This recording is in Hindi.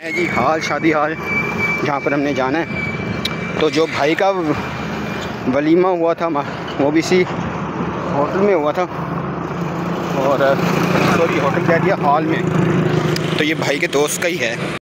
है जी हाल, शादी हाल जहाँ पर हमने जाना है। तो जो भाई का वलीमा हुआ था वो भी इसी होटल में हुआ था, और सॉरी होटल कह दिया, हॉल में। तो ये भाई के दोस्त का ही है।